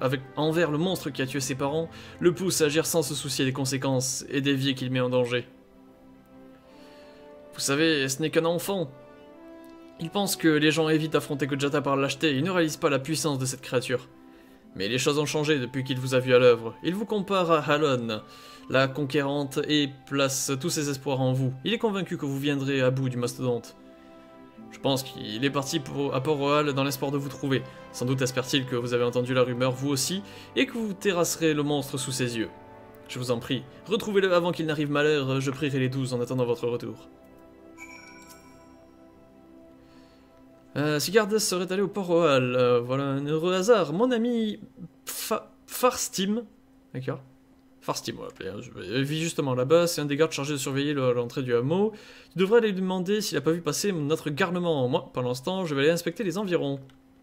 envers le monstre qui a tué ses parents le pousse à agir sans se soucier des conséquences et des vies qu'il met en danger. Vous savez, ce n'est qu'un enfant. Il pense que les gens évitent d'affronter Kujata par lâcheté et il ne réalise pas la puissance de cette créature. Mais les choses ont changé depuis qu'il vous a vu à l'œuvre. Il vous compare à Halon, la conquérante, et place tous ses espoirs en vous. Il est convaincu que vous viendrez à bout du mastodonte. Je pense qu'il est parti à Port-Royal dans l'espoir de vous trouver. Sans doute espère-t-il que vous avez entendu la rumeur vous aussi, et que vous terrasserez le monstre sous ses yeux. Je vous en prie, retrouvez-le avant qu'il n'arrive malheur, je prierai les 12 en attendant votre retour. Si Gardas serait allé au Port-Royal, voilà un heureux hasard. Mon ami Farstim, d'accord, Farstim, on va l'appeler, il vit justement là-bas, c'est un des gardes chargés de surveiller l'entrée du hameau. Tu devrais aller lui demander s'il a pas vu passer notre garnement. Moi, pendant ce temps, je vais aller inspecter les environs.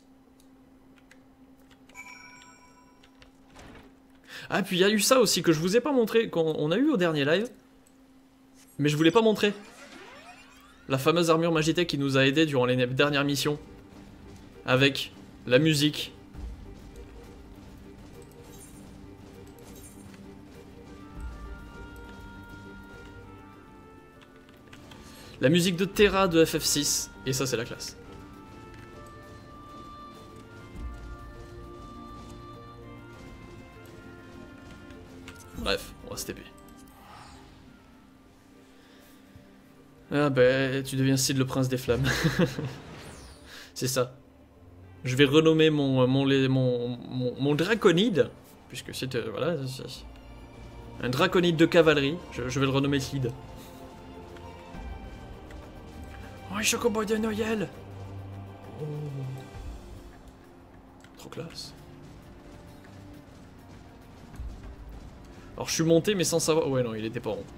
Ah, puis il y a eu ça aussi que je vous ai pas montré, qu'on a eu au dernier live, mais je voulais pas montrer. La fameuse armure Magitech qui nous a aidé durant les dernières missions. Avec la musique. La musique de Terra de FF6. Et ça, c'est la classe. Bref, on va se TP. Ah ben, tu deviens Cid le prince des flammes. C'est ça. Je vais renommer mon draconide, puisque c'est voilà, un draconide de cavalerie. Je vais le renommer Cid. Oh, un chocobo de Noël. Oh. Trop classe. Alors je suis monté mais sans savoir... Ouais non, il était pas rond.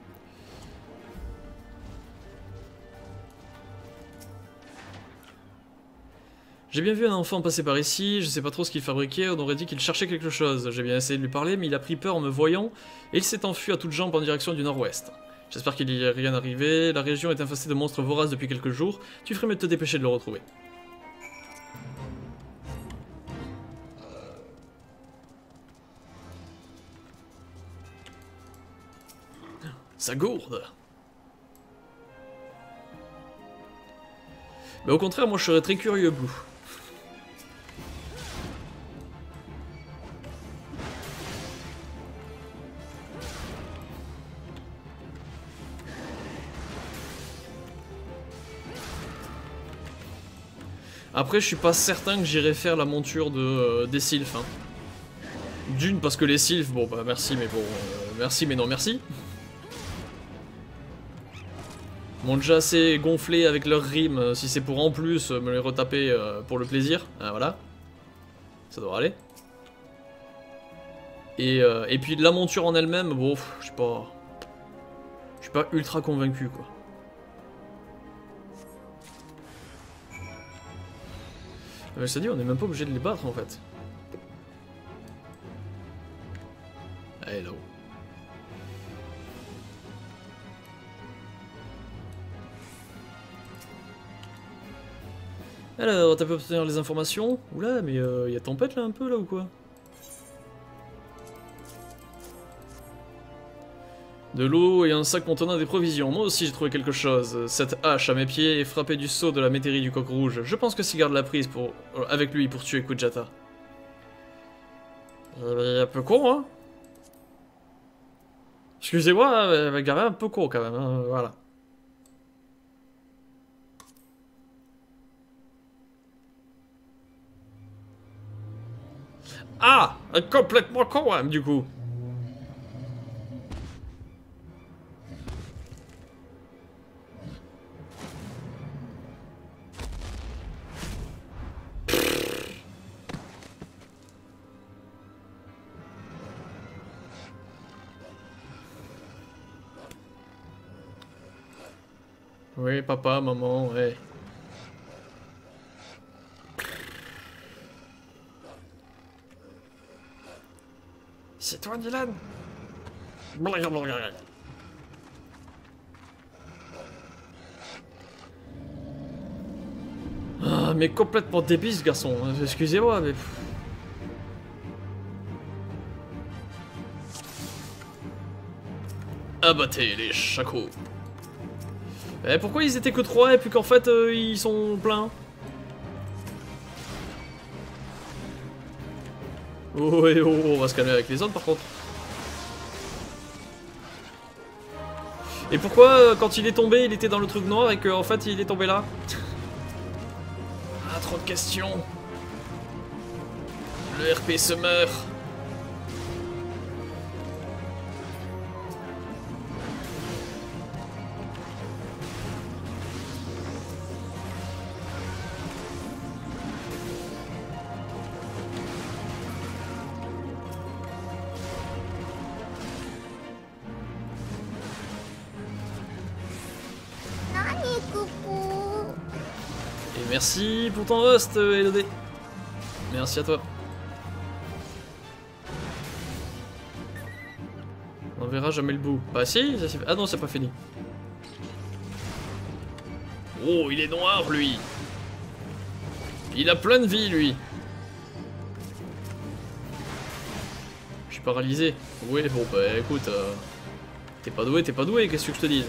J'ai bien vu un enfant passer par ici, je sais pas trop ce qu'il fabriquait, on aurait dit qu'il cherchait quelque chose. J'ai bien essayé de lui parler, mais il a pris peur en me voyant, et il s'est enfui à toutes jambes en direction du nord-ouest. J'espère qu'il n'y est rien arrivé, la région est infestée de monstres voraces depuis quelques jours, tu ferais mieux de te dépêcher de le retrouver. Ça gourde. Mais au contraire, moi je serais très curieux, Blue. Après, je suis pas certain que j'irai faire la monture des sylphes. Hein. D'une, parce que les sylphes, bon bah merci, mais bon, merci, mais non merci. Ils m'ont déjà assez gonflé avec leurs rimes, si c'est pour en plus me les retaper pour le plaisir, voilà. Ça devrait aller. Et puis la monture en elle-même, bon, je suis pas ultra convaincu quoi. Mais je t'ai dit, on est même pas obligé de les battre en fait. Hello. Alors, t'as pu obtenir les informations? Oula, mais y a tempête là un peu là ou quoi? De l'eau et un sac contenant des provisions. Moi aussi j'ai trouvé quelque chose. Cette hache à mes pieds est frappée du sceau de la métairie du coq rouge. Je pense que Sigurd l'a prise avec lui pour tuer Kujata. Il est un peu con, hein? Excusez-moi, mais un peu con quand même, hein, voilà. Ah! Complètement con, hein, du coup. Oui, papa, maman, ouais. C'est toi, Dylan? Ah, mais complètement débile ce garçon, excusez-moi, mais... Abattez les chacos. Eh, pourquoi ils étaient que 3 et puis qu'en fait ils sont pleins? Oh, et oh, on va se calmer avec les autres par contre. Et pourquoi quand il est tombé il était dans le truc noir et qu'en fait il est tombé là? Ah, trop de questions. Le RP se meurt. Et merci pour ton host, Elodé. Merci à toi. On verra jamais le bout. Bah si, ah non, c'est pas fini. Oh, il est noir, lui. Il a plein de vie, lui. Je suis paralysé. Oui, bon, bah écoute, t'es pas doué, qu'est-ce que je te dis?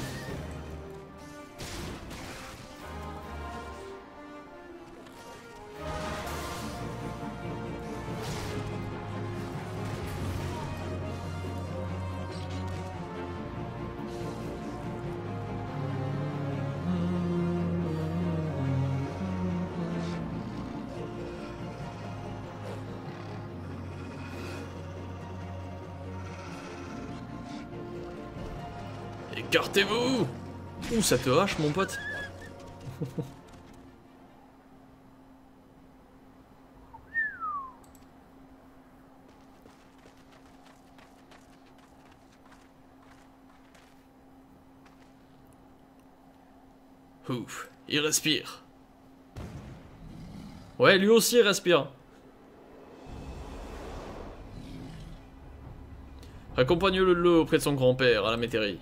Écartez-vous! Ouh, ça te hache, mon pote. Ouf, il respire. Ouais, lui aussi il respire. Accompagne-le auprès de son grand-père à la métairie.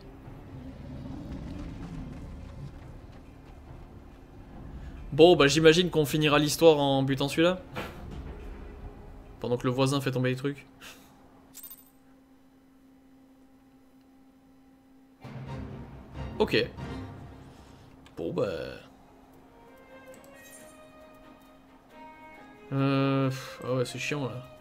Bon, bah j'imagine qu'on finira l'histoire en butant celui-là. Pendant que le voisin fait tomber les trucs. Ok. Bon, bah... Ah ouais, c'est chiant, là.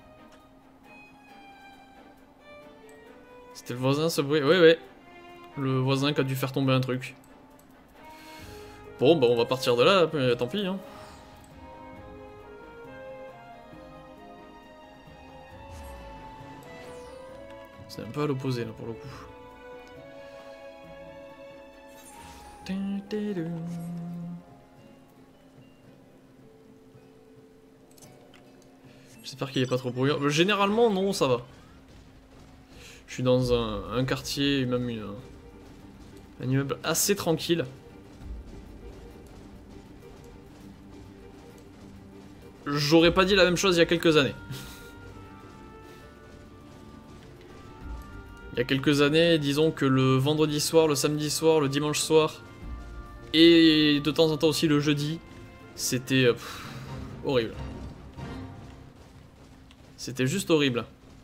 C'était le voisin, ce bruit. Ouais, ouais. Le voisin qui a dû faire tomber un truc. Bon, bah on va partir de là, tant pis, hein. C'est un peu à l'opposé, là, pour le coup. J'espère qu'il est pas trop bruyant. Généralement, non, ça va. Je suis dans un quartier, même un immeuble assez tranquille. J'aurais pas dit la même chose il y a quelques années. Il y a quelques années, disons que le vendredi soir, le samedi soir, le dimanche soir, et de temps en temps aussi le jeudi, c'était horrible. C'était juste horrible.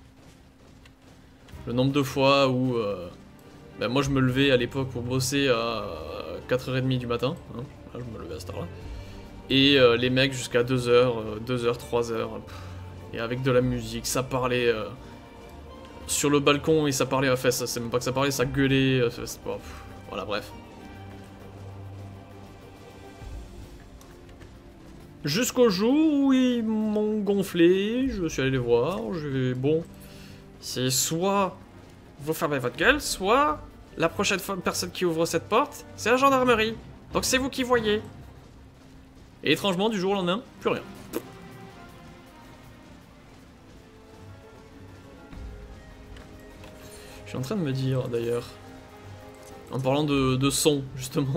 Le nombre de fois où ben moi je me levais à l'époque pour bosser à 4h30 du matin, hein. Je me levais à cette heure-là. Et les mecs jusqu'à 2h, 3h, et avec de la musique, ça parlait sur le balcon et ça parlait, enfin c'est même pas que ça parlait, ça gueulait, voilà bref. Jusqu'au jour où ils m'ont gonflé, je suis allé les voir, bon, c'est soit vous fermez votre gueule, soit la prochaine personne qui ouvre cette porte, c'est la gendarmerie, donc c'est vous qui voyez. Et étrangement, du jour au lendemain, plus rien. Je suis en train de me dire, d'ailleurs, en parlant de son, justement.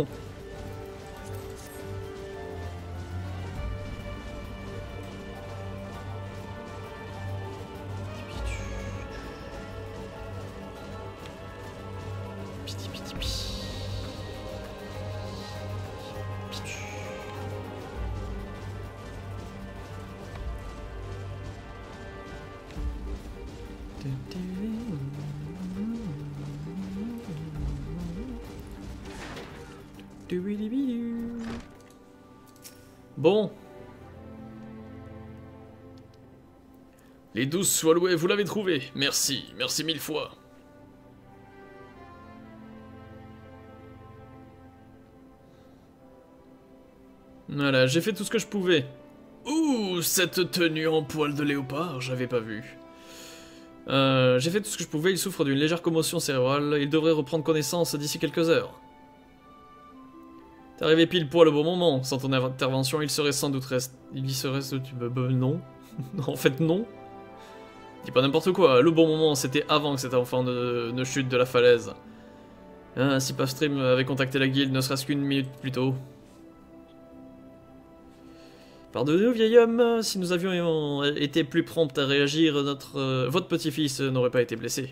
Bon. Les 12 Swalloway, vous l'avez trouvé. Merci, merci 1000 fois. Voilà, j'ai fait tout ce que je pouvais. Ouh, cette tenue en poil de léopard, j'avais pas vu. J'ai fait tout ce que je pouvais, il souffre d'une légère commotion cérébrale, il devrait reprendre connaissance d'ici quelques heures. T'es arrivé pile poil au bon moment, sans ton intervention, il serait sans doute il y serait... non. En fait, non. Dis pas n'importe quoi, le bon moment, c'était avant que cet enfant ne chute de la falaise. Ah, si Puffstream avait contacté la guilde, ne serait-ce qu'une minute plus tôt. Pardonnez-nous, vieil homme, si nous avions été plus prompts à réagir, votre petit-fils n'aurait pas été blessé.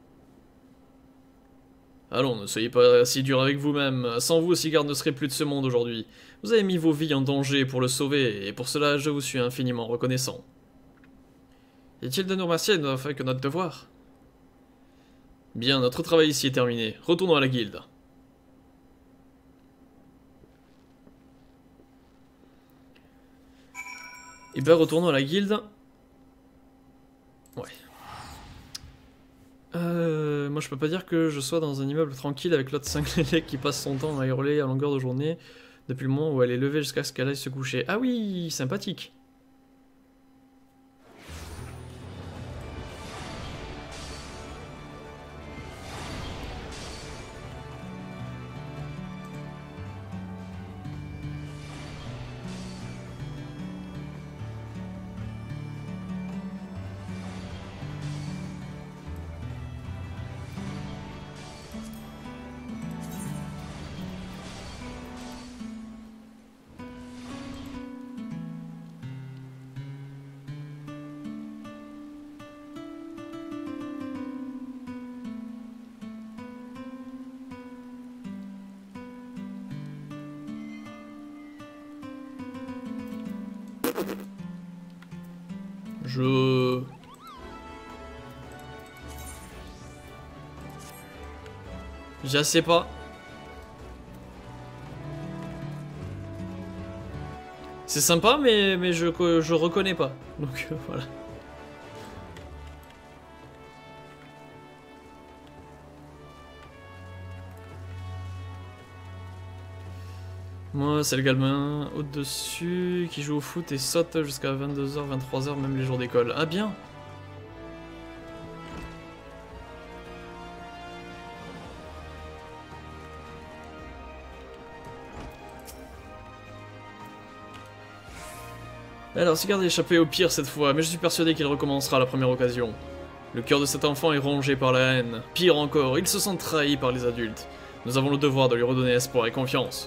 Allons, ne soyez pas si dur avec vous-même, sans vous, Sigard ne serait plus de ce monde aujourd'hui. Vous avez mis vos vies en danger pour le sauver, et pour cela, je vous suis infiniment reconnaissant. Est-il de nous remercier, nous n'avons fait que notre devoir? Bien, notre travail ici est terminé, retournons à la guilde. Et ben retournons à la guilde. Ouais. Moi je peux pas dire que je sois dans un immeuble tranquille avec l'autre cinglé qui passe son temps à hurler à longueur de journée depuis le moment où elle est levée jusqu'à ce qu'elle aille se coucher. Ah oui, sympathique. Je sais pas. C'est sympa, mais je reconnais pas. Donc voilà. Moi, c'est le gamin au-dessus qui joue au foot et saute jusqu'à 22h, 23h, même les jours d'école. Ah bien. Alors, Sigard a échappé au pire cette fois, mais je suis persuadé qu'il recommencera à la première occasion. Le cœur de cet enfant est rongé par la haine. Pire encore, il se sent trahi par les adultes. Nous avons le devoir de lui redonner espoir et confiance.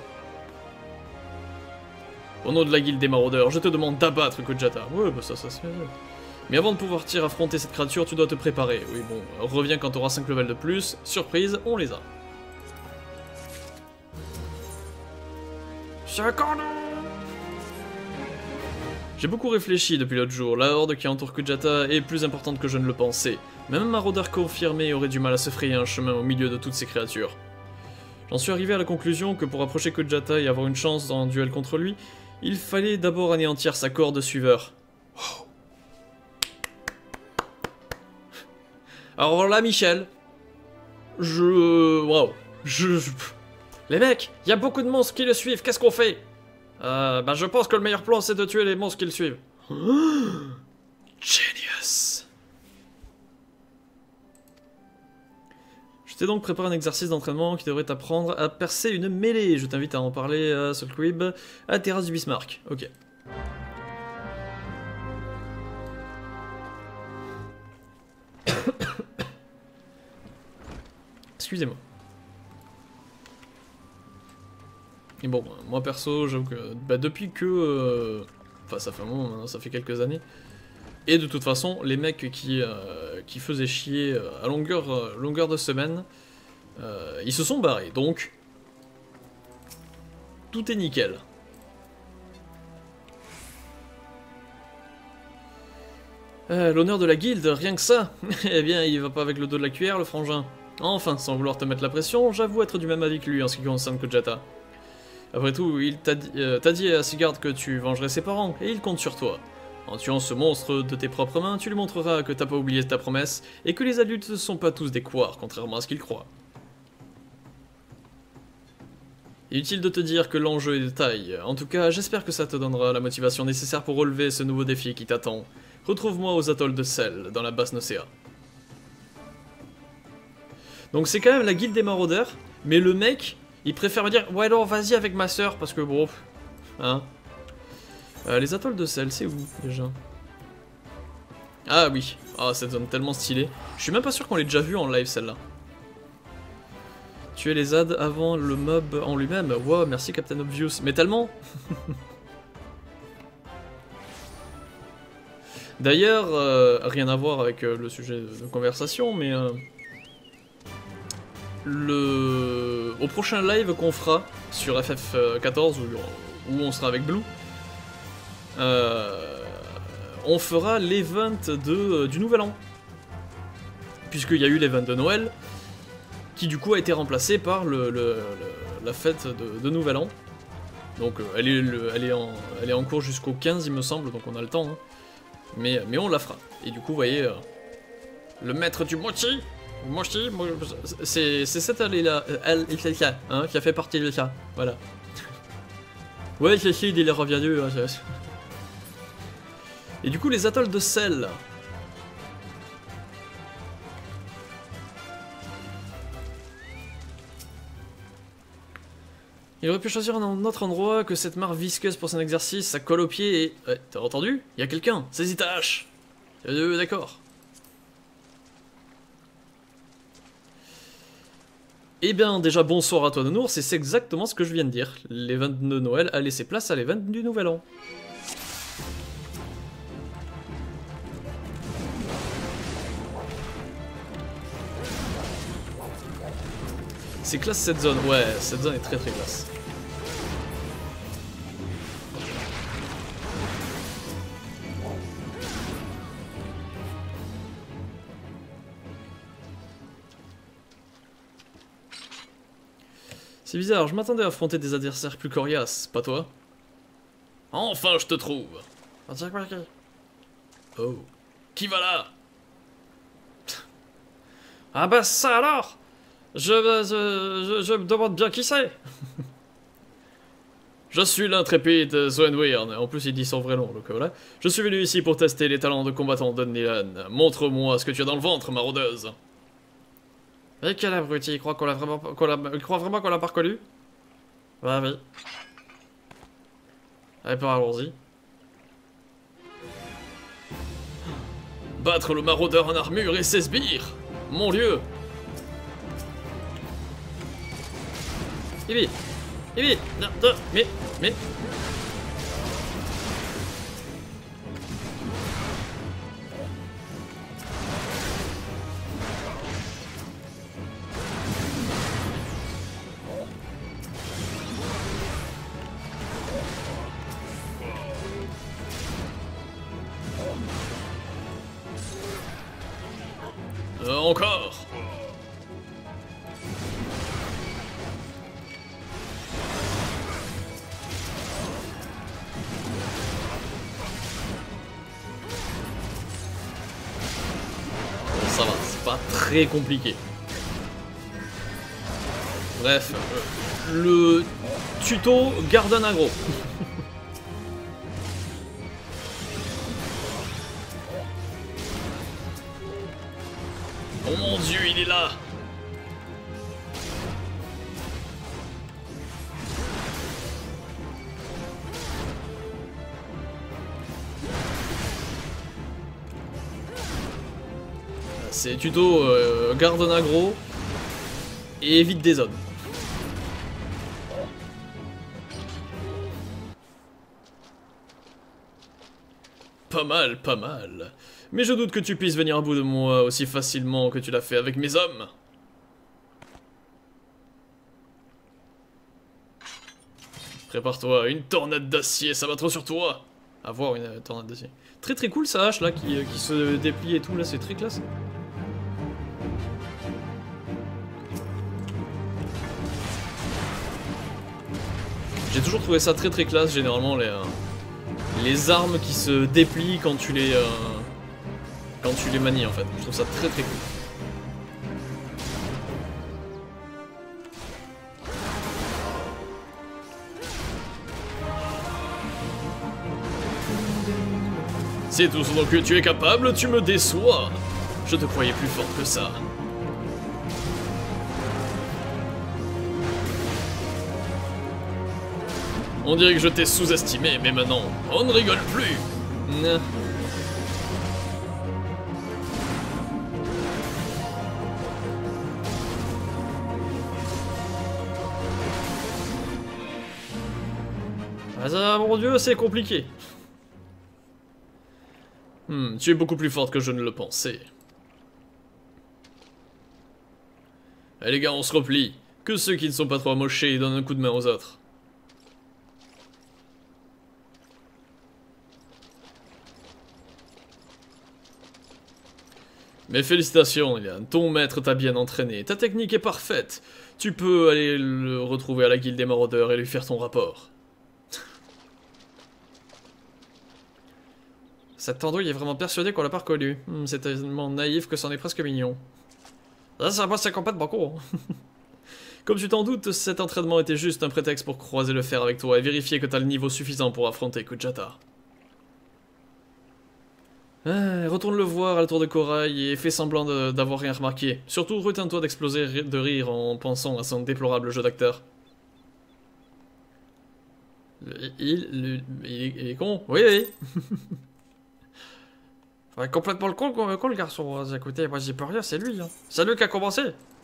Au nom de la guilde des maraudeurs, je te demande d'abattre Kojata. Ouais, bah ça se fait. Mais avant de pouvoir affronter cette créature, tu dois te préparer. Oui, bon, reviens quand tu auras 5 levels de plus. Surprise, on les a. J'ai beaucoup réfléchi depuis l'autre jour, la horde qui entoure Kojata est plus importante que je ne le pensais. Même un maraudeur confirmé aurait du mal à se frayer un chemin au milieu de toutes ces créatures. J'en suis arrivé à la conclusion que pour approcher Kojata et avoir une chance dans un duel contre lui, il fallait d'abord anéantir sa corde de suiveurs. Wow. Alors là, Michel, waouh, les mecs, il y a beaucoup de monstres qui le suivent, qu'est-ce qu'on fait? Bah je pense que le meilleur plan c'est de tuer les monstres qui le suivent. Genius. Je t'ai donc préparé un exercice d'entraînement qui devrait t'apprendre à percer une mêlée. Je t'invite à en parler à Soulcrib, à la terrasse du Bismarck. Ok. Excusez-moi. Et bon, moi perso, j'avoue que bah, depuis que... Enfin, ça fait un moment maintenant, ça fait quelques années. Et de toute façon, les mecs qui faisaient chier à longueur de semaine, ils se sont barrés. Donc, tout est nickel. L'honneur de la guilde, rien que ça. Eh bien, il va pas avec le dos de la cuillère, le frangin. Enfin, sans vouloir te mettre la pression, j'avoue être du même avis que lui en ce qui concerne Kojata. Après tout, il t'a dit à Sigurd que tu vengerais ses parents, et il compte sur toi. En tuant ce monstre de tes propres mains, tu lui montreras que t'as pas oublié ta promesse, et que les adultes ne sont pas tous des couards, contrairement à ce qu'ils croient. Inutile de te dire que l'enjeu est de taille. En tout cas, j'espère que ça te donnera la motivation nécessaire pour relever ce nouveau défi qui t'attend. Retrouve-moi aux atolls de Sel, dans la basse Nocea. Donc c'est quand même la guilde des maraudeurs, mais le mec, il préfère me dire « Ouais, alors vas-y avec ma soeur, parce que bon... » Hein. Les atolls de Sel, c'est où, déjà? Ah oui. Ah, cette zone tellement stylée. Je suis même pas sûr qu'on l'ait déjà vu en live, celle-là. Tuer les ZAD avant le mob en lui-même. Wow, merci Captain Obvious. Mais tellement. D'ailleurs, rien à voir avec le sujet de conversation, mais au prochain live qu'on fera sur FF14 où on sera avec Blue, on fera l'event du Nouvel An, puisqu'il y a eu l'event de Noël, qui du coup a été remplacé par la fête de Nouvel An. Donc elle est en cours jusqu'au 15 il me semble, donc on a le temps, hein. Mais on la fera. Et du coup vous voyez, le maître du mochi, c'est cette allée-là, hein, qui a fait partie de ça, voilà. Ouais, c'est il est revenu. Hein, et du coup les atolls de Sel. Il aurait pu choisir un autre endroit que cette mare visqueuse pour son exercice, ça colle aux pieds et... Ouais, t'as entendu? Il y a quelqu'un, saisis ta hache. D'accord. Eh bien, déjà bonsoir à toi Nounours, et c'est exactement ce que je viens de dire. L'event de Noël a laissé place à l'event du Nouvel An. C'est classe cette zone, ouais, cette zone est très très classe. C'est bizarre, je m'attendais à affronter des adversaires plus coriaces, pas toi? Enfin, je te trouve. Oh. Qui va là? Ah bah ça alors! Je me demande bien qui c'est. Je suis l'intrépide Svenwyrn. En plus, il dit son vrai nom, donc voilà. Je suis venu ici pour tester les talents de combattant d'Unnilan. Montre-moi ce que tu as dans le ventre, maraudeuse. Et quel abruti, il croit qu'on l'a vraiment, il croit vraiment qu'on l'a pas reconnu? Bah oui. Allez, allons-y. Battre le maraudeur en armure et ses sbires. Mon dieu. Mais... encore. Ça va, c'est pas très compliqué. Bref, le tuto garde un aggro. Oh mon dieu, il est là. C'est tuto garde un aggro et évite des zones. Pas mal, pas mal. Mais je doute que tu puisses venir à bout de moi aussi facilement que tu l'as fait avec mes hommes. Prépare-toi, une tornade d'acier s'abattra sur toi. Avoir une tornade d'acier. Très très cool sa hache là qui se déplie et tout, là c'est très classe. J'ai toujours trouvé ça très classe, généralement, les armes qui se déplient quand tu les manies, en fait. Je trouve ça très cool. C'est tout ce dont que tu es capable, tu me déçois. Je te croyais plus fort que ça. On dirait que je t'ai sous-estimé, mais maintenant, on ne rigole plus. Ah ça, mon dieu, c'est compliqué. Tu es beaucoup plus forte que je ne le pensais. Allez les gars, on se replie. Que ceux qui ne sont pas trop amochés donnent un coup de main aux autres. Mais félicitations, Ilian, ton maître t'a bien entraîné, ta technique est parfaite. Tu peux aller le retrouver à la guilde des maraudeurs et lui faire ton rapport. Cette andouille est vraiment persuadée qu'on l'a pas reconnu. C'est tellement naïf que c'en est presque mignon. Ça passe complètement con. Comme tu t'en doutes, cet entraînement était juste un prétexte pour croiser le fer avec toi et vérifier que t'as le niveau suffisant pour affronter Kujata. Retourne le voir à la tour de corail et fais semblant d'avoir rien remarqué. Surtout retiens-toi d'exploser de rire en pensant à son déplorable jeu d'acteur. Il est con, oui. Ouais, complètement le con le garçon. Écoutez, moi j'y peux rien, c'est lui. Hein. C'est lui qui a commencé.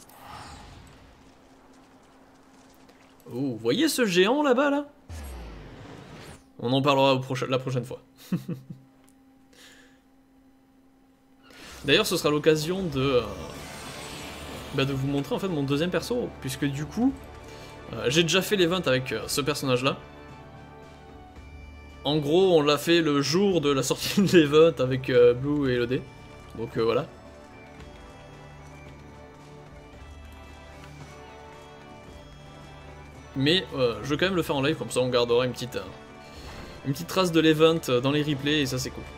Oh, vous voyez ce géant là-bas là? On en parlera la prochaine fois. D'ailleurs, ce sera l'occasion de vous montrer en fait mon deuxième perso, puisque du coup, j'ai déjà fait l'event avec ce personnage-là. En gros, on l'a fait le jour de la sortie de l'event avec Blue et Elodie. Donc voilà. Mais je vais quand même le faire en live, comme ça on gardera une petite trace de l'event dans les replays et ça c'est cool.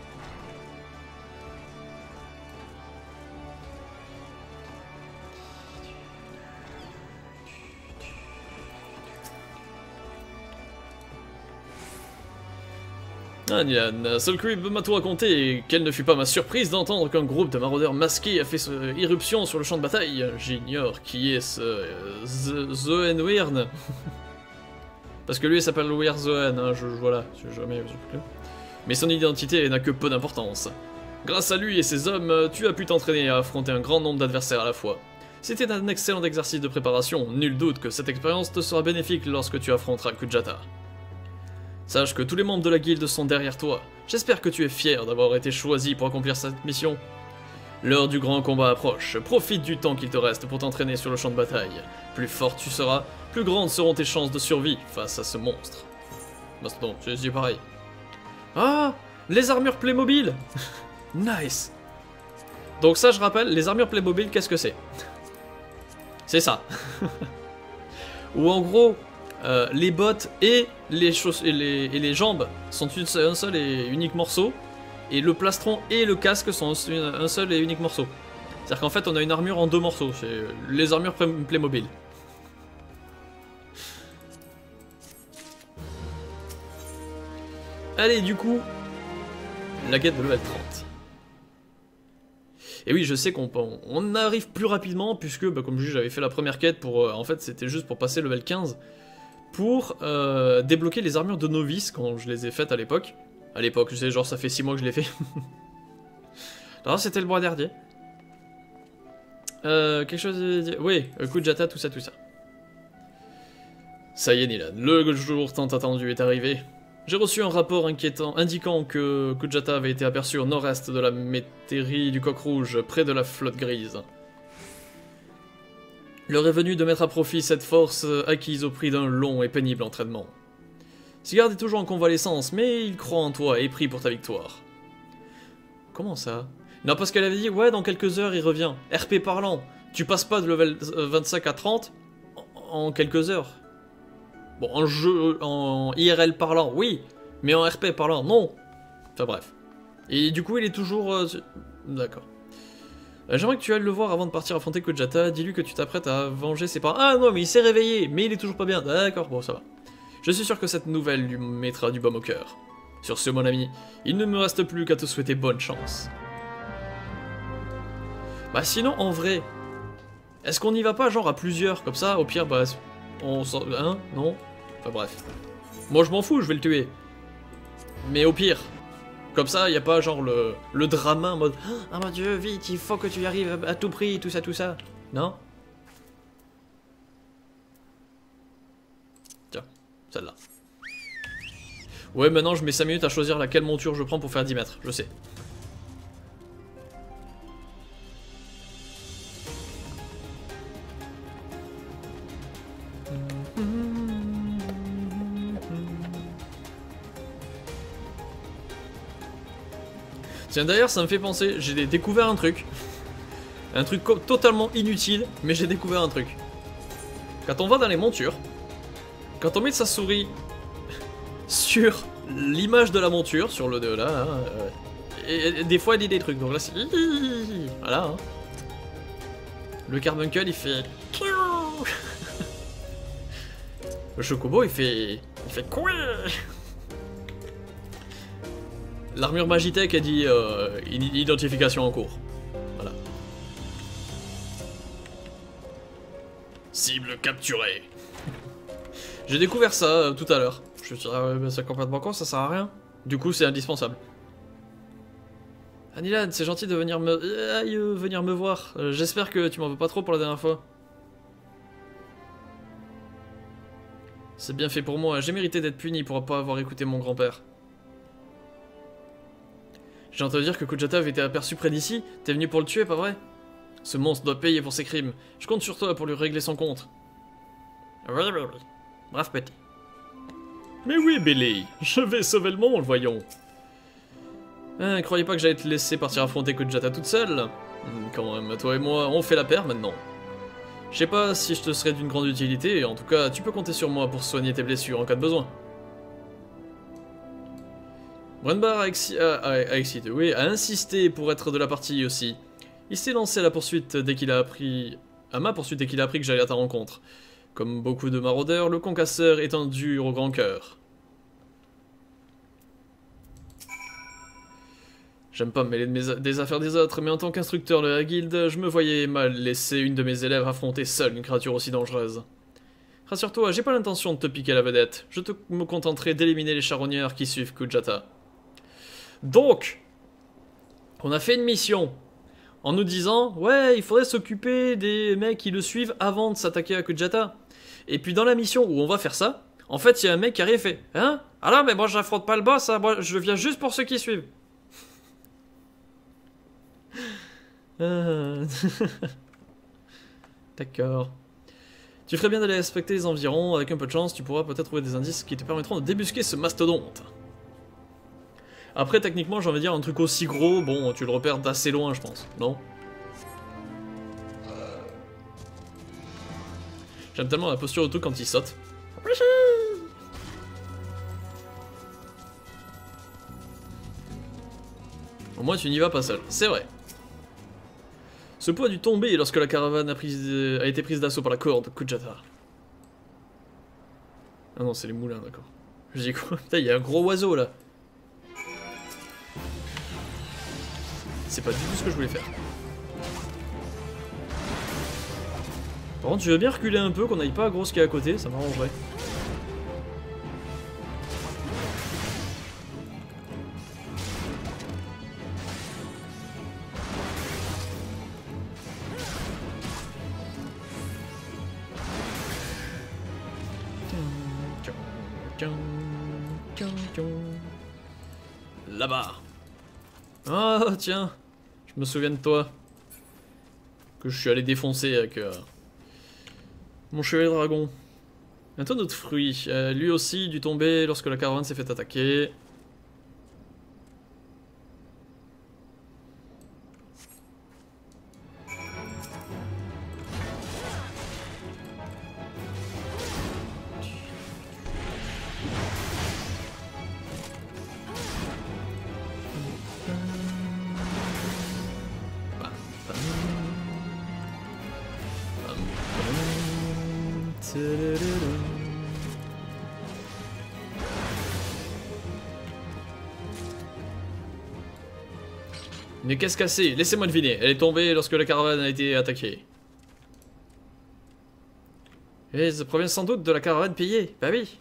Ah, Nian, Soulcreep m'a tout raconté, et quelle ne fut pas ma surprise d'entendre qu'un groupe de maraudeurs masqués a fait irruption sur le champ de bataille. J'ignore qui est ce Zoenwyrn. Parce que lui il s'appelle Weir Zoen, hein, voilà, je jamais vu plus. Mais son identité n'a que peu d'importance. Grâce à lui et ses hommes, tu as pu t'entraîner à affronter un grand nombre d'adversaires à la fois. C'était un excellent exercice de préparation, nul doute que cette expérience te sera bénéfique lorsque tu affronteras Kujata. Sache que tous les membres de la guilde sont derrière toi. J'espère que tu es fier d'avoir été choisi pour accomplir cette mission. L'heure du grand combat approche. Profite du temps qu'il te reste pour t'entraîner sur le champ de bataille. Plus fort tu seras, plus grandes seront tes chances de survie face à ce monstre. Mastodon, je dis pareil. Ah, les armures Playmobil. Nice. Donc ça, je rappelle, les armures Playmobil, qu'est-ce que c'est? C'est ça. Ou en gros... les bottes et les jambes sont un seul et unique morceau, et le plastron et le casque sont un seul et unique morceau. C'est-à-dire qu'en fait on a une armure en deux morceaux, c'est les armures Playmobil. Allez, du coup, la quête de level 30. Et oui, je sais qu'on arrive plus rapidement, puisque, comme je dis, j'avais fait la première quête pour... en fait, c'était juste pour passer level 15. Pour débloquer les armures de novice quand je les ai faites à l'époque. À l'époque, je sais, genre ça fait 6 mois que je l'ai fait. Alors c'était le mois dernier. Quelque chose de dire... Oui, Kujata, tout ça. Ça y est, Nilan, le jour tant attendu est arrivé. J'ai reçu un rapport inquiétant indiquant que Kujata avait été aperçu au nord-est de la métairie du Coq Rouge, près de la flotte grise. L'heure est venue de mettre à profit cette force acquise au prix d'un long et pénible entraînement. Sigard est toujours en convalescence, mais il croit en toi et prie pour ta victoire. Comment ça? Non, parce qu'elle avait dit, ouais, dans quelques heures il revient. RP parlant, tu passes pas de level 25 à 30 en quelques heures. Bon, en jeu, en IRL parlant, oui, mais en RP parlant, non. Enfin bref. Et du coup, il est toujours... D'accord. J'aimerais que tu ailles le voir avant de partir affronter Kojata. Dis-lui que tu t'apprêtes à venger ses parents. Ah non, mais il s'est réveillé, mais il est toujours pas bien. D'accord, bon, ça va. Je suis sûr que cette nouvelle lui mettra du baume au cœur. Sur ce, mon ami, il ne me reste plus qu'à te souhaiter bonne chance. Bah sinon, en vrai, est-ce qu'on n'y va pas genre à plusieurs, comme ça, au pire, bah, on s'en... Hein? Non? Enfin bref. Moi, je m'en fous, je vais le tuer. Mais au pire, comme ça, y a pas genre le drama en mode « Ah mon dieu, vite, il faut que tu y arrives à tout prix, tout ça, tout ça. » Non? Tiens, celle-là. Ouais, maintenant je mets 5 minutes à choisir laquelle monture je prends pour faire 10 mètres, je sais. Tiens, d'ailleurs, ça me fait penser, j'ai découvert un truc. Un truc totalement inutile, mais j'ai découvert un truc. Quand on va dans les montures, quand on met sa souris sur l'image de la monture, sur le 2 là, hein, et des fois il dit des trucs, donc là c'est... Voilà, hein. Le carbuncle il fait... Le chocobo il fait... Il fait quoi? L'armure Magitech a dit identification en cours. Voilà. Cible capturée. J'ai découvert ça tout à l'heure. Je me suis dit, ah ouais, c'est complètement con, ça sert à rien. Du coup, c'est indispensable. Anilan, c'est gentil de venir me voir. J'espère que tu m'en veux pas trop pour la dernière fois. C'est bien fait pour moi, j'ai mérité d'être puni pour pas avoir écouté mon grand-père. J'ai entendu dire que Kojata avait été aperçu près d'ici. T'es venu pour le tuer, pas vrai? Ce monstre doit payer pour ses crimes. Je compte sur toi pour lui régler son compte. Oui, oui, oui. Brave petit. Mais oui, Billy. Je vais sauver le monde, voyons. Croyez pas que j'allais te laisser partir affronter Kojata toute seule. Quand même, toi et moi, on fait la paire maintenant. Je sais pas si je te serais d'une grande utilité, en tout cas, tu peux compter sur moi pour soigner tes blessures en cas de besoin. Brenbar a insisté pour être de la partie aussi. Il s'est lancé à la poursuite dès qu'il a appris... à ma poursuite dès qu'il a appris que j'allais à ta rencontre. Comme beaucoup de maraudeurs, le concasseur est un dur au grand cœur. J'aime pas me mêler des affaires des autres, mais en tant qu'instructeur de la guilde, je me voyais mal laisser une de mes élèves affronter seule une créature aussi dangereuse. Rassure-toi, j'ai pas l'intention de te piquer la vedette. Je me contenterai d'éliminer les charognards qui suivent Kojata. Donc, on a fait une mission en nous disant « Ouais, il faudrait s'occuper des mecs qui le suivent avant de s'attaquer à Kojata. » Et puis dans la mission où on va faire ça, en fait, il y a un mec qui arrive et fait « Hein? Ah non, mais moi j'affronte pas le boss, hein, moi je viens juste pour ceux qui suivent. » D'accord. Tu ferais bien d'aller inspecter les environs, avec un peu de chance, tu pourras peut-être trouver des indices qui te permettront de débusquer ce mastodonte. Après, techniquement, j'ai envie de dire, un truc aussi gros, bon, tu le repères d'assez loin, je pense, non? J'aime tellement la posture du truc quand il saute. Au moins, tu n'y vas pas seul, c'est vrai. Ce poids a dû tomber lorsque la caravane a été prise d'assaut par la corde de Kojata. Ah non, c'est les moulins, d'accord. Je dis quoi? Putain, il y a un gros oiseau là. C'est pas du tout ce que je voulais faire. Par contre, je veux bien reculer un peu, qu'on aille pas à gros ce qu'il y a à côté, ça m'arrangerait. Là-bas. Ah, tiens. Je me souviens de toi. Que je suis allé défoncer avec mon chevalier dragon. Un tonneau de fruits. Lui aussi dû tomber lorsque la caravane s'est fait attaquer. Une caisse cassée, laissez-moi deviner. Elle est tombée lorsque la caravane a été attaquée. Et ça provient sans doute de la caravane pillée. Bah oui.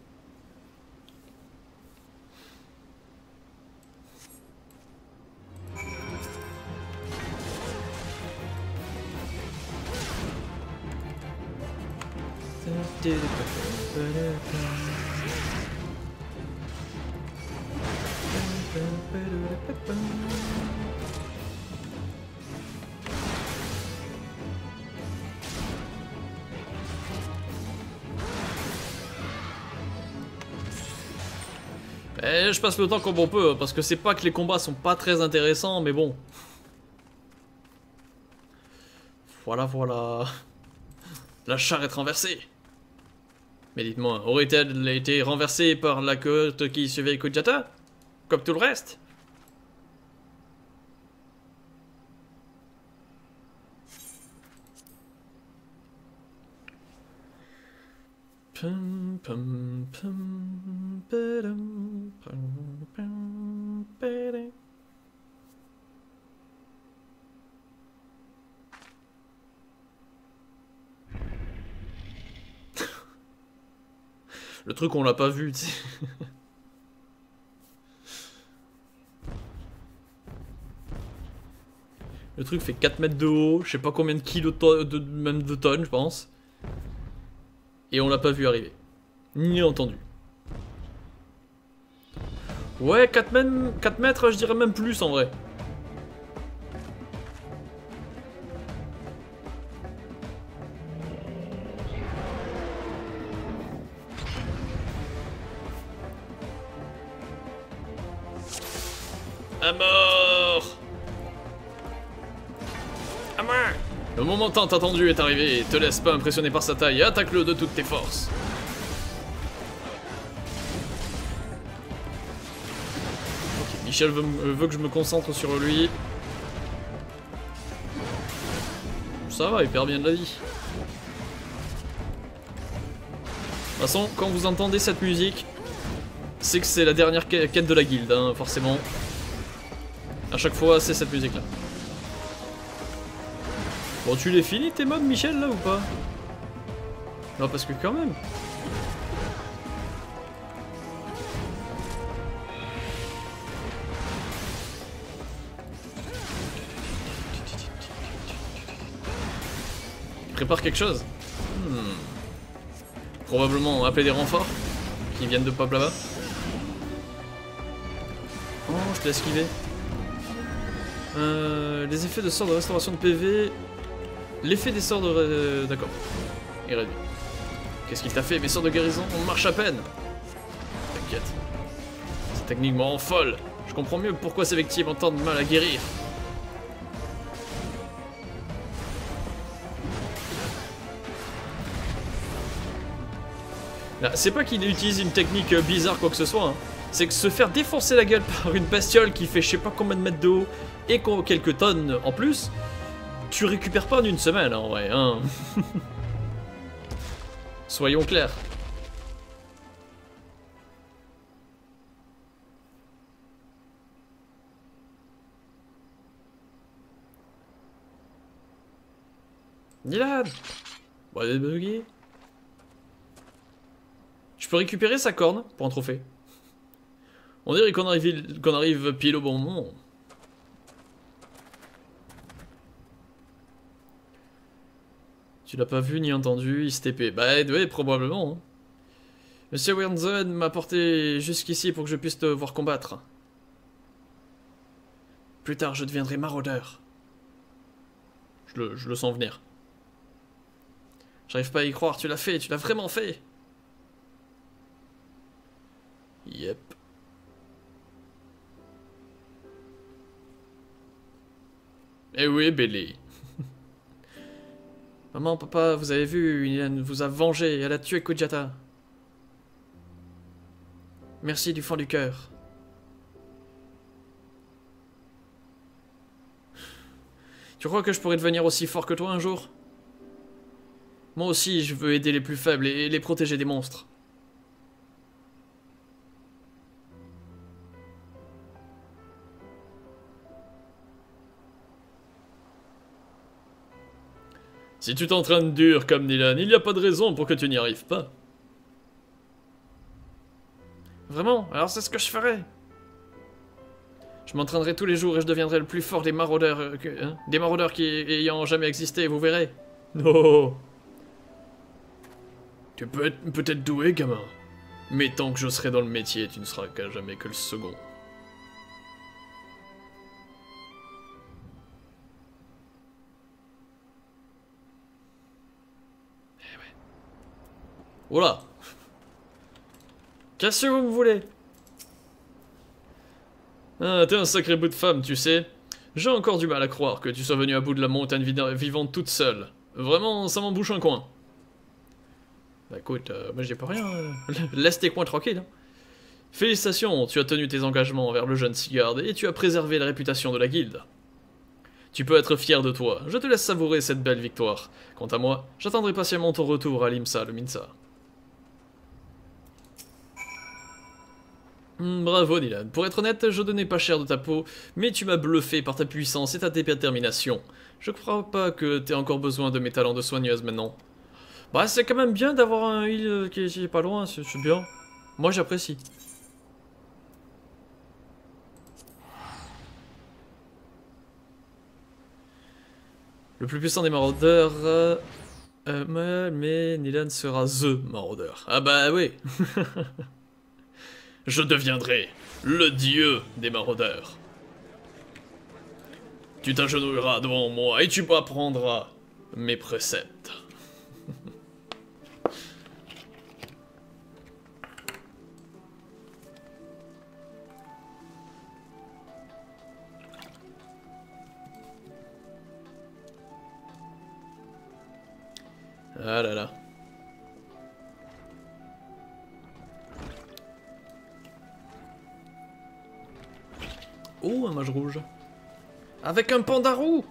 Je passe le temps comme on peut, parce que c'est pas que les combats sont pas très intéressants, mais bon. Voilà, voilà. La charrette renversée. Mais dites-moi, aurait-elle été renversée par la côte qui suivait Kujata? Comme tout le reste? Pum, pum, pum, padam, pum, pum, padam. Le truc on l'a pas vu, tu sais. Le truc fait 4 mètres de haut, je sais pas combien de kilos même de tonnes je pense. Et on l'a pas vu arriver. Ni entendu. Ouais, 4 mètres, je dirais même plus en vrai. À mort! À mort! Le moment tant attendu est arrivé, te laisse pas impressionner par sa taille et attaque-le de toutes tes forces. Ok, Michel veut que je me concentre sur lui. Ça va, il perd bien de la vie. De toute façon, quand vous entendez cette musique, c'est que c'est la dernière quête de la guilde, hein, forcément. À chaque fois, c'est cette musique-là. Bon, tu les finis tes mobs, Michel, là, ou pas? Non, parce que quand même. Prépare quelque chose. Probablement appeler des renforts qui viennent de pop là-bas. Oh, je t'ai esquivé. Les effets de sort de restauration de PV. L'effet des sorts de... D'accord. Il réduit. Qu'est-ce qu'il t'a fait? Mes sorts de guérison, on marche à peine. T'inquiète. C'est techniquement folle. Je comprends mieux pourquoi ces victimes ont tant de mal à guérir. C'est pas qu'il utilise une technique bizarre quoi que ce soit, hein. C'est que se faire défoncer la gueule par une bestiole qui fait je sais pas combien de mètres de haut et quelques tonnes en plus, tu récupères pas en une semaine en vrai, hein. Soyons clairs. Dylan! Bon, elle est buguée. Je peux récupérer sa corne pour un trophée. On dirait qu'on arrive pile au bon moment. Tu l'as pas vu ni entendu, il se TP. Bah ouais, probablement. Hein. Monsieur Wernzen m'a porté jusqu'ici pour que je puisse te voir combattre. Plus tard, je deviendrai maraudeur. Je le sens venir. J'arrive pas à y croire, tu l'as fait, tu l'as vraiment fait. Yep. Eh oui, Billy. Maman, papa, vous avez vu, il vous a vengé, elle a tué Kujata. Merci du fond du cœur. Tu crois que je pourrais devenir aussi fort que toi un jour? Moi aussi, je veux aider les plus faibles et les protéger des monstres. Si tu t'entraînes dur comme Nilan, il n'y a pas de raison pour que tu n'y arrives pas. Vraiment? Alors c'est ce que je ferai. Je m'entraînerai tous les jours et je deviendrai le plus fort des maraudeurs, des maraudeurs qui ayant jamais existé, vous verrez. Non. Tu peux être peut-être doué, gamin. Mais tant que je serai dans le métier, tu ne seras qu'à jamais que le second. Eh ouais. Oula. Qu'est-ce que vous me voulez? Ah, t'es un sacré bout de femme, tu sais. J'ai encore du mal à croire que tu sois venu à bout de la montagne vivante toute seule. Vraiment, ça m'embouche un coin. Bah écoute, moi j'ai pas rien. Laisse tes coins tranquilles. Hein. Félicitations, tu as tenu tes engagements envers le jeune Sigurd et tu as préservé la réputation de la guilde. Tu peux être fier de toi, je te laisse savourer cette belle victoire. Quant à moi, j'attendrai patiemment ton retour à l'Imsa, le Minsa. Bravo Dylan, pour être honnête, je donnais pas cher de ta peau, mais tu m'as bluffé par ta puissance et ta détermination. Je crois pas que t'aies encore besoin de mes talents de soigneuse maintenant. Bah c'est quand même bien d'avoir un heal qui est pas loin, c'est bien. Moi j'apprécie. Le plus puissant des maraudeurs... mais Nilan sera THE maraudeur. Ah bah oui. Je deviendrai le dieu des maraudeurs. Tu t'agenouilleras devant moi et tu apprendras mes préceptes. Ah là là. Oh, un mage rouge. Avec un pandarou.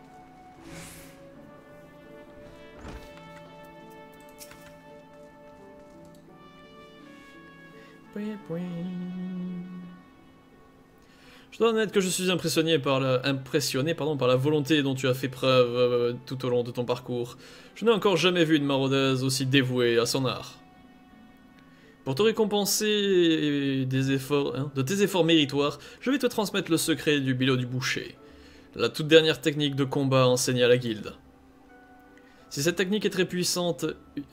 Je dois admettre que je suis impressionné par la volonté dont tu as fait preuve tout au long de ton parcours. Je n'ai encore jamais vu une maraudeuse aussi dévouée à son art. Pour te récompenser de tes efforts méritoires, je vais te transmettre le secret du bilot du boucher, la toute dernière technique de combat enseignée à la guilde. Si cette technique est très puissante,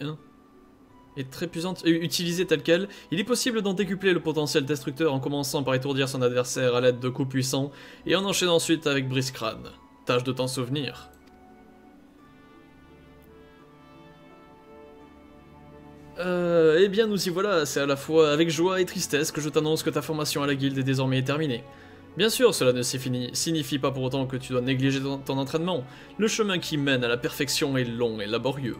utilisée telle quelle, il est possible d'en décupler le potentiel destructeur en commençant par étourdir son adversaire à l'aide de coups puissants et en enchaînant ensuite avec brise-crâne. Tâche de t'en souvenir. Eh bien nous y voilà, c'est à la fois avec joie et tristesse que je t'annonce que ta formation à la guilde est désormais terminée. Bien sûr, cela ne signifie pas pour autant que tu dois négliger ton entraînement. Le chemin qui mène à la perfection est long et laborieux.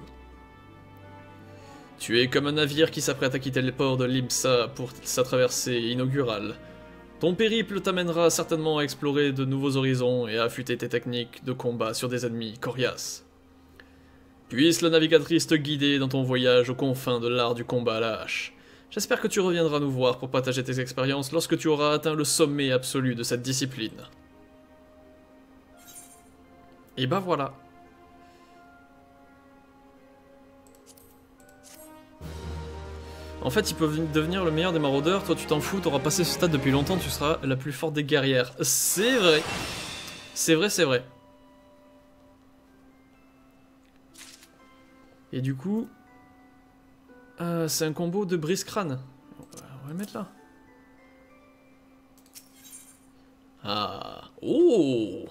Tu es comme un navire qui s'apprête à quitter les ports de l'Imsa pour sa traversée inaugurale. Ton périple t'amènera certainement à explorer de nouveaux horizons et à affûter tes techniques de combat sur des ennemis coriaces. Puisse la navigatrice te guider dans ton voyage aux confins de l'art du combat à la hache. J'espère que tu reviendras nous voir pour partager tes expériences lorsque tu auras atteint le sommet absolu de cette discipline. Et bah voilà. En fait, ils peuvent devenir le meilleur des maraudeurs, toi tu t'en fous, t'auras passé ce stade depuis longtemps, tu seras la plus forte des guerrières. C'est vrai. C'est vrai, c'est vrai. Et du coup... c'est un combo de brise-crâne. On va le mettre là. Ah. Oh.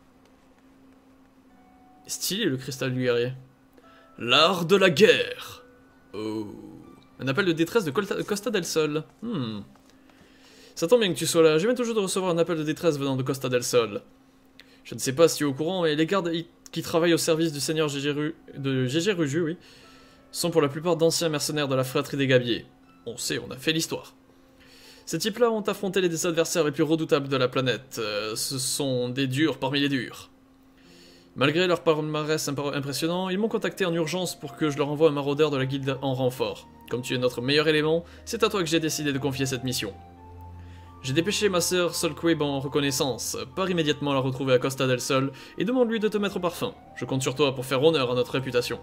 Stylé le cristal du guerrier. L'art de la guerre. Oh. Un appel de détresse de Costa del Sol. Ça tombe bien que tu sois là. Je viens toujours de recevoir un appel de détresse venant de Costa del Sol. Je ne sais pas si tu es au courant, mais les gardes qui travaillent au service du seigneur Gégé Ruju, oui, sont pour la plupart d'anciens mercenaires de la fratrie des Gabiers. On sait, on a fait l'histoire. Ces types-là ont affronté les adversaires les plus redoutables de la planète. Ce sont des durs parmi les durs. Malgré leur palmarès impressionnant, ils m'ont contacté en urgence pour que je leur envoie un maraudeur de la guilde en renfort. Comme tu es notre meilleur élément, c'est à toi que j'ai décidé de confier cette mission. J'ai dépêché ma sœur Solquib en reconnaissance. Pars immédiatement la retrouver à Costa del Sol et demande-lui de te mettre au parfum. Je compte sur toi pour faire honneur à notre réputation.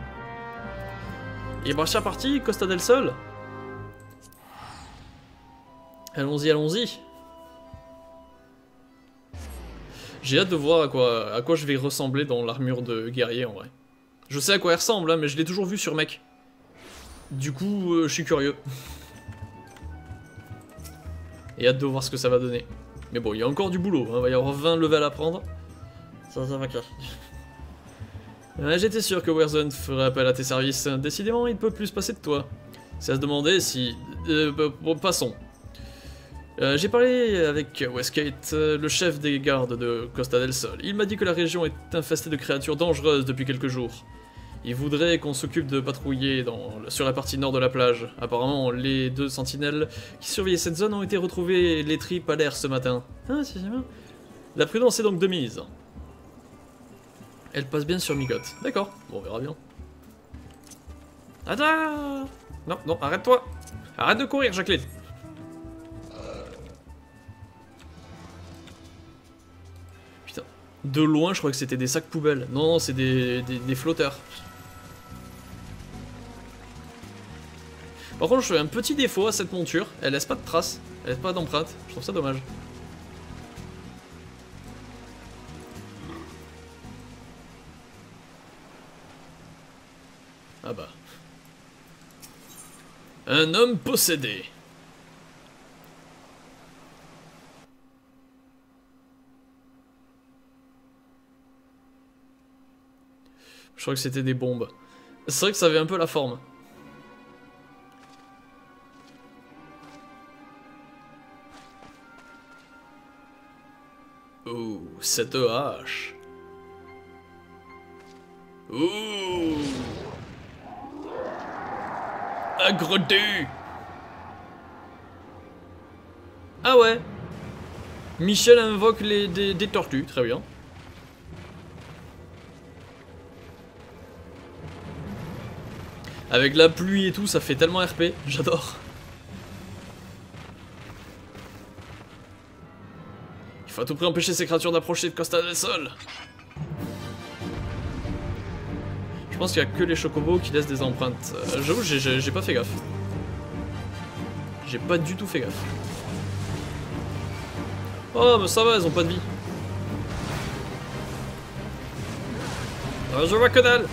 Et bah, c'est parti, Costa del Sol. Allons-y, allons-y. J'ai hâte de voir à quoi je vais ressembler dans l'armure de guerrier en vrai. Je sais à quoi elle ressemble, hein, mais je l'ai toujours vu sur mec. Du coup, je suis curieux. Et hâte de voir ce que ça va donner. Mais bon, il y a encore du boulot, hein, il va y avoir 20 levels à prendre. Ça va casser. J'étais sûr que Warzone ferait appel à tes services. Décidément, il peut plus se passer de toi. C'est à se demander si... bon, passons. J'ai parlé avec Westgate, le chef des gardes de Costa del Sol. Il m'a dit que la région est infestée de créatures dangereuses depuis quelques jours. Il voudrait qu'on s'occupe de patrouiller sur la partie nord de la plage. Apparemment, les 2 sentinelles qui surveillaient cette zone ont été retrouvées les tripes à l'air ce matin. Ah, c'est bien. La prudence est donc de mise. Elle passe bien sur Migote. D'accord, bon, on verra bien. Attends! Non, non, arrête-toi! Arrête de courir, Jacqueline! Putain. De loin, je crois que c'était des sacs poubelles. Non, non, c'est des flotteurs. Par contre, je fais un petit défaut à cette monture. Elle laisse pas de traces. Elle laisse pas d'empreinte. Je trouve ça dommage. Ah bah. Un homme possédé. Je crois que c'était des bombes. C'est vrai que ça avait un peu la forme. Oh, cette hache. Oh. Agrodé. Ah ouais. Michel invoque des tortues, très bien. Avec la pluie et tout, ça fait tellement RP, j'adore. Il faut à tout prix empêcher ces créatures d'approcher de Costa del Sol. Je pense qu'il n'y a que les chocobos qui laissent des empreintes. J'avoue, j'ai pas fait gaffe. J'ai pas du tout fait gaffe. Oh, mais ça va, elles ont pas de vie. Je vois que dalle.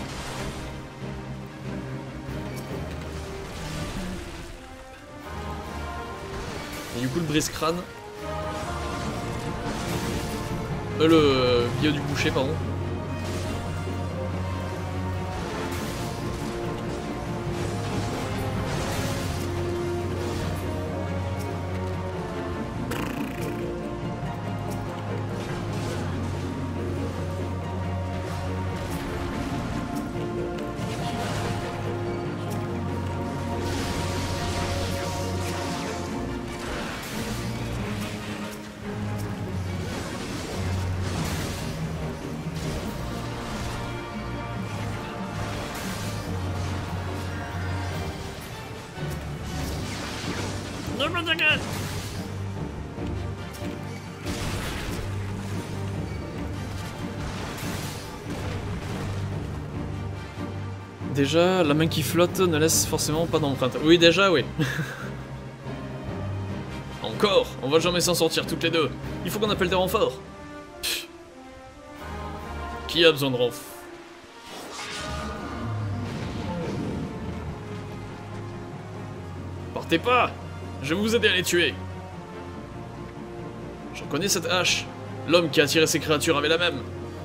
Et du coup, le brise-crâne. Le vieux du boucher, pardon. Déjà, la main qui flotte ne laisse forcément pas d'empreinte. Oui, déjà, oui. Encore? On va jamais s'en sortir toutes les deux. Il faut qu'on appelle des renforts. Pff. Qui a besoin de renforts? Partez pas! Je vais vous aider à les tuer. J'en connais cette hache. L'homme qui a attiré ces créatures avait la même.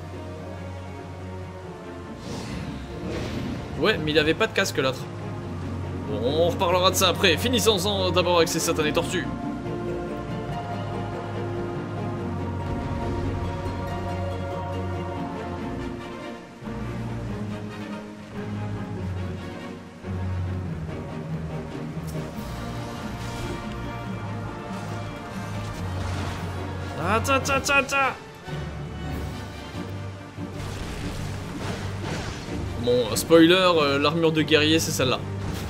Ouais, mais il avait pas de casque l'autre. Bon, on reparlera de ça après. Finissons-en d'abord avec ces satanées tortues. Attends. Bon, spoiler, l'armure de guerrier c'est celle-là.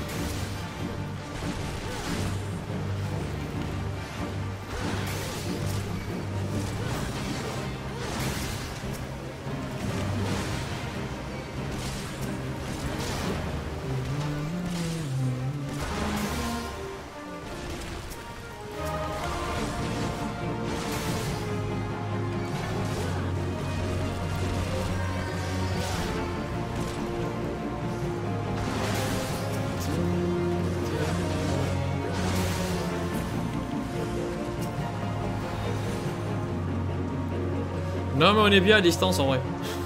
Non mais on est bien à distance en vrai.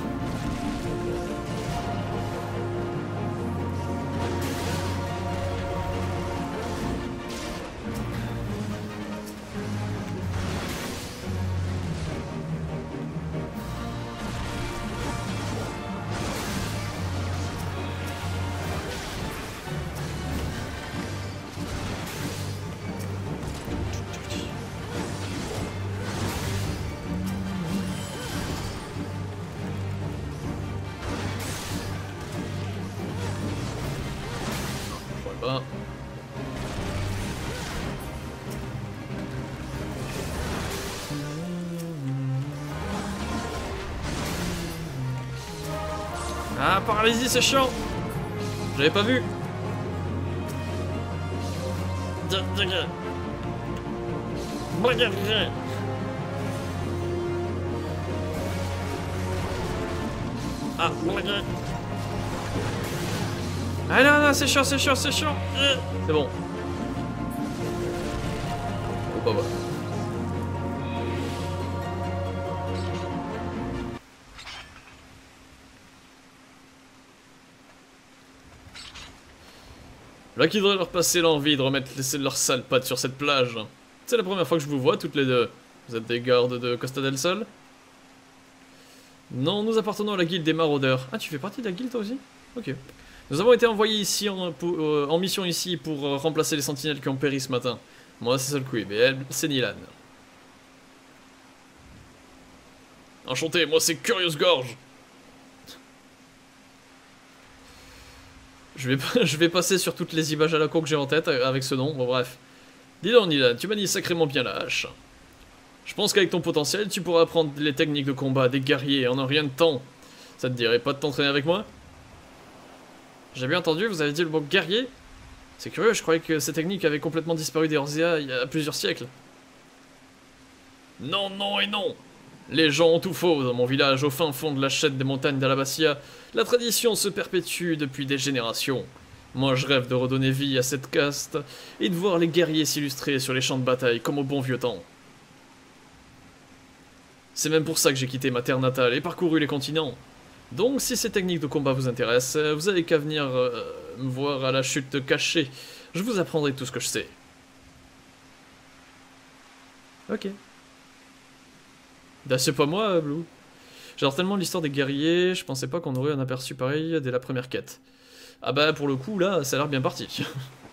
Pas. Ah, paralysie, c'est chiant. J'avais pas vu. Ah, ah non, non, c'est chiant, c'est chiant, c'est chiant. C'est bon. Oh, bah voilà. Là qu'il devrait leur passer l'envie de remettre leurs sales pattes sur cette plage. C'est la première fois que je vous vois toutes les deux. Vous êtes des gardes de Costa del Sol? Non, nous appartenons à la guilde des maraudeurs. Ah, tu fais partie de la guilde toi aussi? Ok. Nous avons été envoyés ici en mission ici pour remplacer les sentinelles qui ont péri ce matin. Moi c'est Solquib et elle c'est Nilan. Enchanté, moi c'est Curious Gorge. Je vais passer sur toutes les images à la con que j'ai en tête avec ce nom, bon bref. Dis donc Nilan, tu manies sacrément bien la hache. Je pense qu'avec ton potentiel, tu pourras apprendre les techniques de combat des guerriers en un rien de temps. Ça te dirait pas de t'entraîner avec moi? J'ai bien entendu, vous avez dit le mot guerrier? C'est curieux, je croyais que ces techniques avaient complètement disparu des Orzea il y a plusieurs siècles. Non, non et non! Les gens ont tout faux dans mon village, au fin fond de la chaîne des montagnes d'Alabassia. La tradition se perpétue depuis des générations. Moi je rêve de redonner vie à cette caste et de voir les guerriers s'illustrer sur les champs de bataille comme au bon vieux temps. C'est même pour ça que j'ai quitté ma terre natale et parcouru les continents. Donc si ces techniques de combat vous intéressent, vous avez qu'à venir me voir à la chute cachée. Je vous apprendrai tout ce que je sais. Ok. Bah, c'est pas moi, Blue. J'adore tellement l'histoire des guerriers, je pensais pas qu'on aurait un aperçu pareil dès la première quête. Ah bah pour le coup, là, ça a l'air bien parti.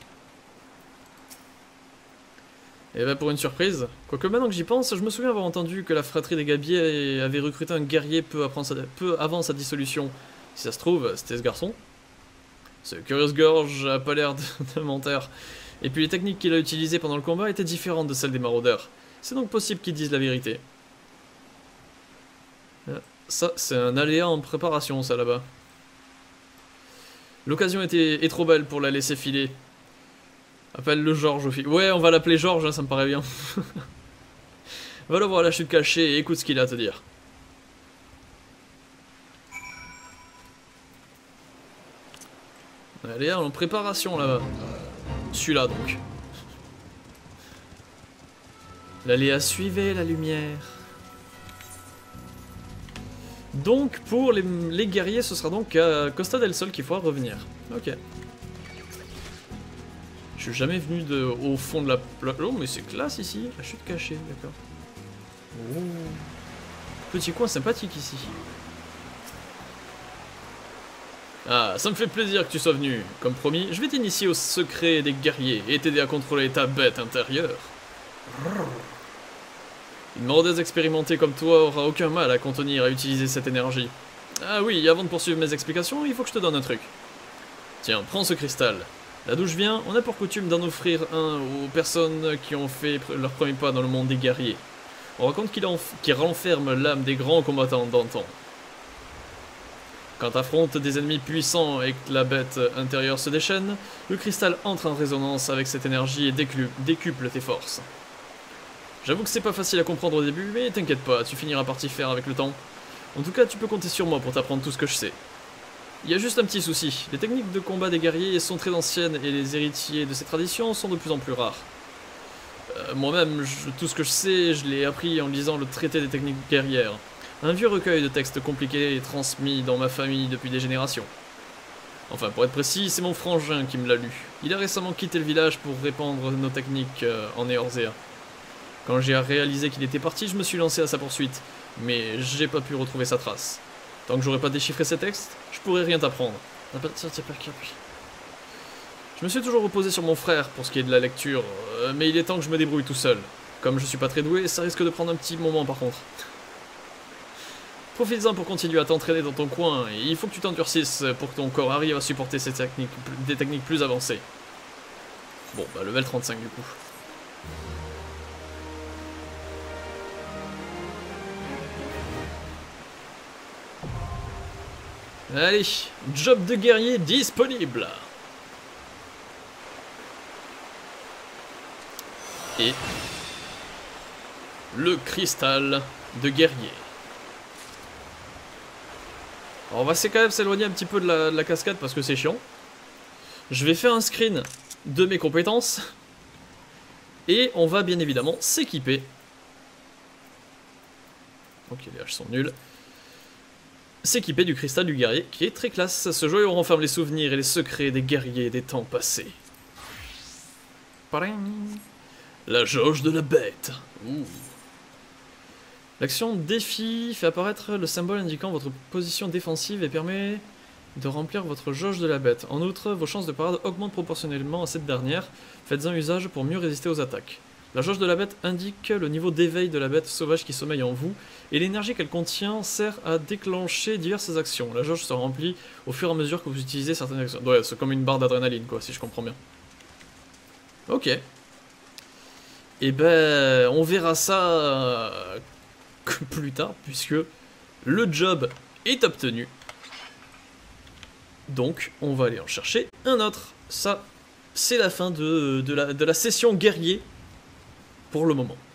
Et bah pour une surprise, quoique maintenant que j'y pense, je me souviens avoir entendu que la fratrie des Gabiers avait recruté un guerrier peu avant sa dissolution. Si ça se trouve, c'était ce garçon. Ce Curious Gorge a pas l'air de menteur. Et puis les techniques qu'il a utilisées pendant le combat étaient différentes de celles des maraudeurs. C'est donc possible qu'ils disent la vérité. Ça, c'est un aléa en préparation, ça, là-bas. L'occasion est trop belle pour la laisser filer. Appelle-le Georges au fil. Ouais, on va l'appeler Georges, hein, ça me paraît bien. Va le voir à la chute cachée et écoute ce qu'il a à te dire. Aléa en préparation, là-bas. Celui-là, donc. L'aléa suivait la lumière. Donc pour les guerriers, ce sera donc à Costa del Sol qu'il faudra revenir. Ok. Je suis jamais venu au fond de la... Oh mais c'est classe ici, la chute cachée, d'accord. Oh. Petit coin sympathique ici. Ah, ça me fait plaisir que tu sois venu. Comme promis, je vais t'initier au secret des guerriers et t'aider à contrôler ta bête intérieure. Une mordeuse expérimentée comme toi aura aucun mal à contenir et à utiliser cette énergie. Ah oui, avant de poursuivre mes explications, il faut que je te donne un truc. Tiens, prends ce cristal. Là d'où je viens, on a pour coutume d'en offrir un aux personnes qui ont fait leur premier pas dans le monde des guerriers. On raconte qu'il renferme l'âme des grands combattants d'antan. Quand t'affrontes des ennemis puissants et que la bête intérieure se déchaîne, le cristal entre en résonance avec cette énergie et décuple tes forces. J'avoue que c'est pas facile à comprendre au début, mais t'inquiète pas, tu finiras par t'y faire avec le temps. En tout cas, tu peux compter sur moi pour t'apprendre tout ce que je sais. Il y a juste un petit souci, les techniques de combat des guerriers sont très anciennes et les héritiers de ces traditions sont de plus en plus rares. Moi-même, tout ce que je sais, je l'ai appris en lisant le traité des techniques guerrières. Un vieux recueil de textes compliqués et transmis dans ma famille depuis des générations. Enfin, pour être précis, c'est mon frangin qui me l'a lu. Il a récemment quitté le village pour répandre nos techniques en Eorzea. Quand j'ai réalisé qu'il était parti, je me suis lancé à sa poursuite, mais j'ai pas pu retrouver sa trace. Tant que j'aurais pas déchiffré ces textes, je pourrais rien t'apprendre. Je me suis toujours reposé sur mon frère pour ce qui est de la lecture, mais il est temps que je me débrouille tout seul. Comme je suis pas très doué, ça risque de prendre un petit moment par contre. Profites-en pour continuer à t'entraîner dans ton coin, et il faut que tu t'endurcisses pour que ton corps arrive à supporter des techniques plus avancées. Bon, bah level 35 du coup. Allez, job de guerrier disponible. Et le cristal de guerrier. Alors on va quand même s'éloigner un petit peu de la cascade parce que c'est chiant. Je vais faire un screen de mes compétences. Et on va bien évidemment s'équiper. Donc les haches sont nulles. S'équiper du cristal du guerrier qui est très classe. Ce joyau renferme les souvenirs et les secrets des guerriers des temps passés. La jauge de la bête. L'action défi fait apparaître le symbole indiquant votre position défensive et permet de remplir votre jauge de la bête. En outre, vos chances de parade augmentent proportionnellement à cette dernière. Faites-en usage pour mieux résister aux attaques. La jauge de la bête indique le niveau d'éveil de la bête sauvage qui sommeille en vous, et l'énergie qu'elle contient sert à déclencher diverses actions. La jauge se remplit au fur et à mesure que vous utilisez certaines actions. Ouais, c'est comme une barre d'adrénaline, quoi, si je comprends bien. Ok. Et ben, on verra ça plus tard, puisque le job est obtenu. Donc, on va aller en chercher un autre. Ça, c'est la fin de la session guerrier pour le moment.